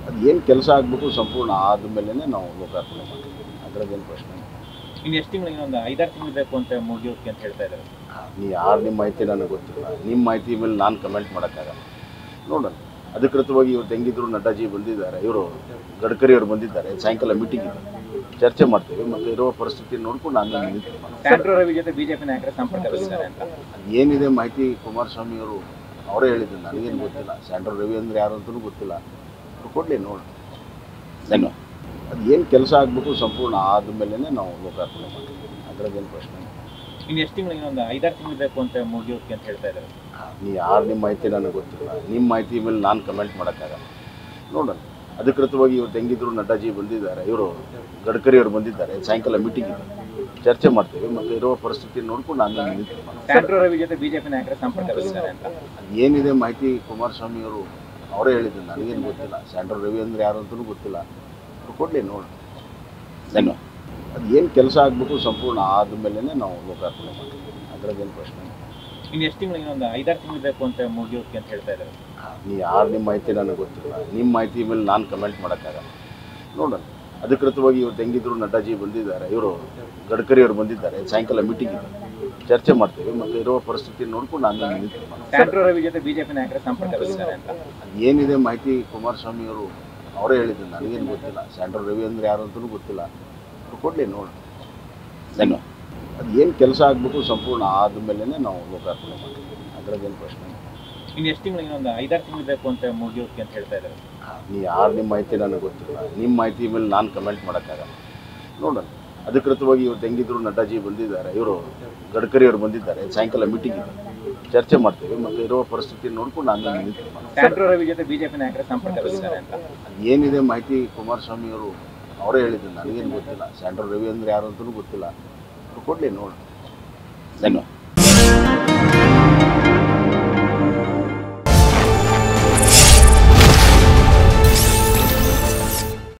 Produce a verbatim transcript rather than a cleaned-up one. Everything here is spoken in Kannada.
ಅದು ಏನು ಕೆಲಸ ಆಗಬೇಕು ಸಂಪೂರ್ಣ ಆದಮೇಲೆ ನಾವು ಲೋಕಾರ್ಪಣೆ ಮಾಡ್ತೀವಿ. ಅದರದ್ದೇನು ಪ್ರಶ್ನೆ ಇಲ್ಲ. ಇನ್ನು ಎಷ್ಟು ತಿಂಗಳು ಇನ್ನೊಂದು ಐದಾರು ತಿಂಗಳು ಬೇಕು ಅಂತ ಮುಗಿಯೋಕೆ ಅಂತ ಹೇಳ್ತಾ ಇದ್ದಾರೆ. ನೀವು ಯಾರು ನಿಮ್ಮ ಮಾಹಿತಿ ನನಗೆ ಗೊತ್ತಿಲ್ಲ. ನಿಮ್ಮ ಮಾಹಿತಿ ಮೇಲೆ ನಾನು ಕಮೆಂಟ್ ಮಾಡೋಕ್ಕಾಗಲ್ಲ. ನೋಡೋಣ. ಅಧಿಕೃತವಾಗಿ ಇವತ್ತು ಹೆಂಗಿದ್ರು ನಡ್ಡಾಜಿ ಬಂದಿದ್ದಾರೆ, ಇವರು ಗಡ್ಕರಿ ಅವರು ಬಂದಿದ್ದಾರೆ. ಸಾಯಂಕಾಲ ಮೀಟಿಂಗ್ ಇದೆ, ಚರ್ಚೆ ಮಾಡ್ತೀವಿ ಮತ್ತು ಇರುವ ಪರಿಸ್ಥಿತಿ ನೋಡ್ಕೊಂಡು ನಾನು ನಿಂತು ಸ್ಯಾಂಡ್ರೋ ರವಿ ಜೊತೆ ಬಿಜೆಪಿ ನಾಯಕರ ಸಂಪರ್ಕದಲ್ಲಿದ್ದಾರೆ ಅಂತ ಏನಿದೆ ಮಾಹಿತಿ ಕುಮಾರಸ್ವಾಮಿ ಅವರು ಅವರೇ ಹೇಳಿದ್ರು, ನನಗೇನು ಗೊತ್ತಿಲ್ಲ. ಸ್ಯಾಂಡ್ರೋ ರವಿ ಅಂದರೆ ಯಾರು ಅಂತಲೂ ಗೊತ್ತಿಲ್ಲ. ಅವ್ರು ಕೊಡಲಿ ನೋಡೋಣ. ಧನ್ಯವಾದ. ಅದು ಏನು ಕೆಲಸ ಆಗಬೇಕು ಸಂಪೂರ್ಣ ಆದಮೇಲೆ ನಾವು ಲೋಕಾರ್ಪಣೆ ಮಾಡ್ತೀವಿ. ಅದರದ್ದೇನು ಪ್ರಶ್ನೆ ಇಲ್ಲ. ಇನ್ನು ಎಷ್ಟು ತಿಂಗಳು ಇನ್ನೊಂದು ಐದಾರು ತಿಂಗಳು ಬೇಕು ಅಂತ ಮುಗಿಯೋಕೆ ಅಂತ ಹೇಳ್ತಾ ಇದ್ದಾರೆ. ನೀವು ಯಾರು ನಿಮ್ಮ ಮಾಹಿತಿ ನನಗೆ ಗೊತ್ತಿಲ್ಲ. ನಿಮ್ಮ ಮಾಹಿತಿ ಮೇಲೆ ನಾನು ಕಮೆಂಟ್ ಮಾಡೋಕ್ಕಾಗಲ್ಲ. ನೋಡೋಣ. ಅಧಿಕೃತವಾಗಿ ಇವತ್ತು ಹೆಂಗಿದ್ರು ನಡ್ಡಾಜಿ ಬಂದಿದ್ದಾರೆ, ಇವರು ಗಡ್ಕರಿ ಅವರು ಬಂದಿದ್ದಾರೆ. ಸಾಯಂಕಾಲ ಮೀಟಿಂಗ್ ಇದೆ, ಚರ್ಚೆ ಮಾಡ್ತೀವಿ ಮತ್ತು ಇರುವ ಪರಿಸ್ಥಿತಿ ನೋಡ್ಕೊಂಡು ನಾನು ನಿಂತು ಸ್ಯಾಂಡ್ರೋ ರವಿ ಜೊತೆ ಬಿಜೆಪಿ ನಾಯಕರ ಸಂಪರ್ಕದಲ್ಲಿದ್ದಾರೆ ಅಂತ ಏನಿದೆ ಮಾಹಿತಿ ಕುಮಾರಸ್ವಾಮಿ ಅವರು ಅವರೇ ಹೇಳಿದ್ರು, ನನಗೇನು ಗೊತ್ತಿಲ್ಲ. ಸ್ಯಾಂಡ್ರೋ ರವಿ ಅಂದರೆ ಯಾರು ಅಂತಲೂ ಗೊತ್ತಿಲ್ಲ. ಅವ್ರು ಕೊಡಲಿ ನೋಡೋಣ. ಧನ್ಯವಾದ. ಅದು ಏನು ಕೆಲಸ ಆಗಬೇಕು ಸಂಪೂರ್ಣ ಆದಮೇಲೆ ನಾವು ಲೋಕಾರ್ಪಣೆ ಮಾಡ್ತೀವಿ. ಅದರದ್ದೇನು ಪ್ರಶ್ನೆ ಇಲ್ಲ. ಇನ್ನು ಎಷ್ಟು ತಿಂಗಳು ಇನ್ನೊಂದು ಐದಾರು ತಿಂಗಳು ಬೇಕು ಅಂತ ಮುಗಿಯೋಕೆ ಅಂತ ಹೇಳ್ತಾ ಇದ್ದಾರೆ. ನೀವು ಯಾರು ನಿಮ್ಮ ಮಾಹಿತಿ ನನಗೆ ಗೊತ್ತಿಲ್ಲ. ನಿಮ್ಮ ಮಾಹಿತಿ ಮೇಲೆ ನಾನು ಕಮೆಂಟ್ ಮಾಡೋಕ್ಕಾಗಲ್ಲ. ನೋಡೋಣ. ಅಧಿಕೃತವಾಗಿ ಇವತ್ತು ಹೆಂಗಿದ್ರು ನಡ್ಡಾಜಿ ಬಂದಿದ್ದಾರೆ, ಇವರು ಗಡ್ಕರಿ ಅವರು ಬಂದಿದ್ದಾರೆ. ಸಾಯಂಕಾಲ ಮೀಟಿಂಗ್ ಇದೆ, ಚರ್ಚೆ ಮಾಡ್ತೀವಿ ಮತ್ತು ಇರುವ ಪರಿಸ್ಥಿತಿ ನೋಡ್ಕೊಂಡು ನಾನು ನಿಂತು ಸ್ಯಾಂಡ್ರೋ ರವಿ ಜೊತೆ ಬಿಜೆಪಿ ನಾಯಕರ ಸಂಪರ್ಕದಲ್ಲಿದ್ದಾರೆ ಅಂತ ಏನಿದೆ ಮಾಹಿತಿ ಕುಮಾರಸ್ವಾಮಿ ಅವರು ಅವರೇ ಹೇಳಿದ್ರು, ನನಗೇನು ಗೊತ್ತಿಲ್ಲ. ಸ್ಯಾಂಡ್ರೋ ರವಿ ಅಂದರೆ ಯಾರು ಅಂತಲೂ ಗೊತ್ತಿಲ್ಲ. ಅವ್ರು ಕೊಡಲಿ ನೋಡೋಣ. ಧನ್ಯವಾದ. ಅದು ಏನು ಕೆಲಸ ಆಗಬೇಕು ಸಂಪೂರ್ಣ ಆದಮೇಲೆ ನಾವು ಲೋಕಾರ್ಪಣೆ ಮಾಡ್ತೀವಿ. ಅದರದ್ದೇನು ಪ್ರಶ್ನೆ ಇಲ್ಲ. ಇನ್ನು ಎಷ್ಟು ತಿಂಗಳು ಇನ್ನೊಂದು ಐದಾರು ತಿಂಗಳು ಬೇಕು ಅಂತ ಮುಗಿಯೋಕೆ ಅಂತ ಹೇಳ್ತಾ ಇದ್ದಾರೆ. ನೀವು ಯಾರು ನಿಮ್ಮ ಮಾಹಿತಿ ನನಗೆ ಗೊತ್ತಿಲ್ಲ. ನಿಮ್ಮ ಮಾಹಿತಿ ಮೇಲೆ ನಾನು ಕಮೆಂಟ್ ಮಾಡೋಕ್ಕಾಗಲ್ಲ. ನೋಡೋಣ. ಅಧಿಕೃತವಾಗಿ ಇವತ್ತು ಹೆಂಗಿದ್ರು ನಡ್ಡಾಜಿ ಬಂದಿದ್ದಾರೆ, ಇವರು ಗಡ್ಕರಿ ಅವರು ಬಂದಿದ್ದಾರೆ. ಸಾಯಂಕಾಲ ಮೀಟಿಂಗ್ ಇದೆ, ಚರ್ಚೆ ಮಾಡ್ತೀವಿ ಮತ್ತು ಇರುವ ಪರಿಸ್ಥಿತಿ ನೋಡ್ಕೊಂಡು ನಾನು ನಿಂತು ಸ್ಯಾಂಡ್ರೋ ರವಿ ಜೊತೆ ಬಿಜೆಪಿ ನಾಯಕರ ಸಂಪರ್ಕದಲ್ಲಿದ್ದಾರೆ ಅಂತ ಏನಿದೆ ಮಾಹಿತಿ ಕುಮಾರಸ್ವಾಮಿ ಅವರು ಅವರೇ ಹೇಳಿದ್ರು, ನನಗೇನು ಗೊತ್ತಿಲ್ಲ. ಸ್ಯಾಂಡ್ರೋ ರವಿ ಅಂದರೆ ಯಾರು ಅಂತಲೂ ಗೊತ್ತಿಲ್ಲ. ಅವ್ರು ಕೊಡಲಿ ನೋಡೋಣ. ಧನ್ಯವಾದ.